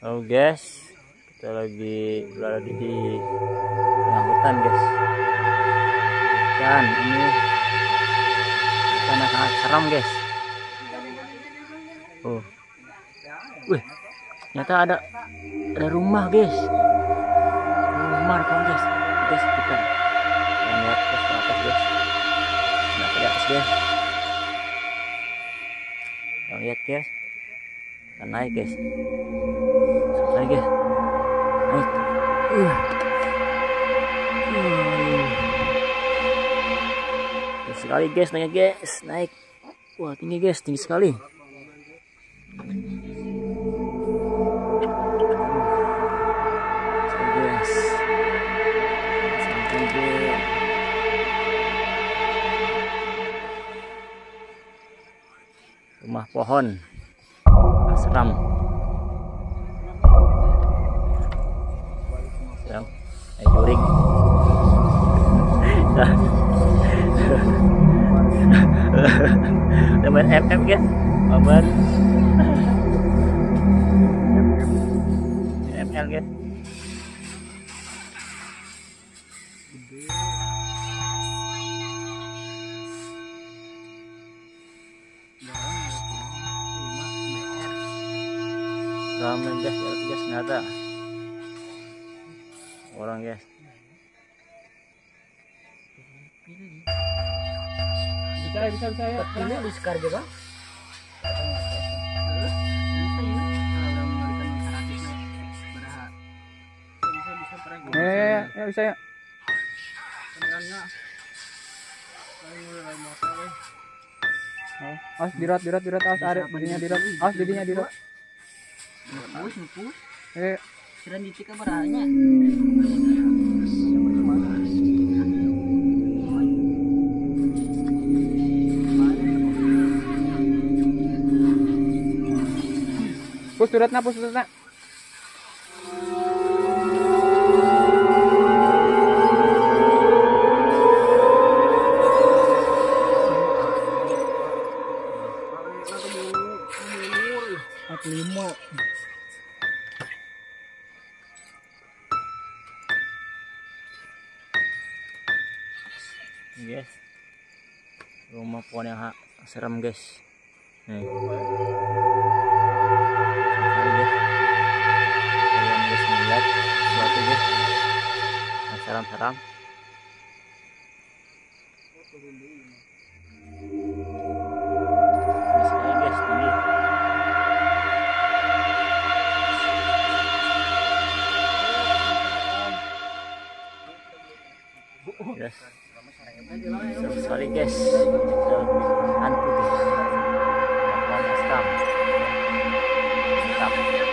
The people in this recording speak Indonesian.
Oh guys, kita lagi berada di tengah hutan guys. Dan ini karena sangat seram guys. Oh, wih, ternyata ada rumah guys. Rumah kan guys. Guys kita lihat ke atas guys. Nah, ke atas guys. Kita lihat guys. Kita naik guys. Naik guys. Naik. Tinggi sekali guys, naik guys, naik. Wah, tinggi guys, tinggi sekali. Rumah pohon seram. Seram. Juring. Teman FF ya, teman ML guys. Ramen guys, guys nyata orang guys. Bisa ya. Ini di Sekar juga. Ya bisa ya. Awas dirat awas arek didinya dirat. Awas didinya dirat. Nupus. Sudah ditik kabarnya. Pus suratna. Lima. Guys, rumah pohon yang serem guys. Nih. Kalian guys melihat sesuatu guys yang seram-seram. Yes. Seru sekali guys. Hantu guys. Mantap.